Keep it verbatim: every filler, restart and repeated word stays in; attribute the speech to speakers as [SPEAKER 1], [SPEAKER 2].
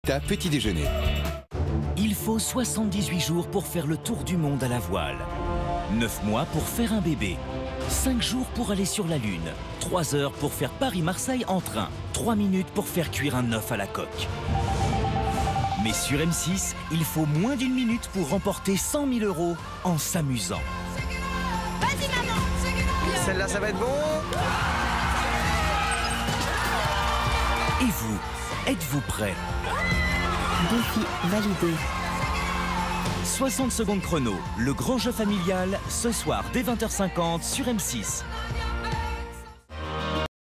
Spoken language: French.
[SPEAKER 1] Ta petit déjeuner.
[SPEAKER 2] Il faut soixante-dix-huit jours pour faire le tour du monde à la voile. neuf mois pour faire un bébé. cinq jours pour aller sur la Lune. trois heures pour faire Paris-Marseille en train. trois minutes pour faire cuire un œuf à la coque. Mais sur M six, il faut moins d'une minute pour remporter cent mille euros en s'amusant.
[SPEAKER 3] Vas-y maman.
[SPEAKER 4] Celle-là, ça va être bon.
[SPEAKER 2] Et vous, êtes-vous prêts?
[SPEAKER 5] Défi validé.
[SPEAKER 2] soixante secondes chrono, le grand jeu familial, ce soir dès vingt heures cinquante sur M six.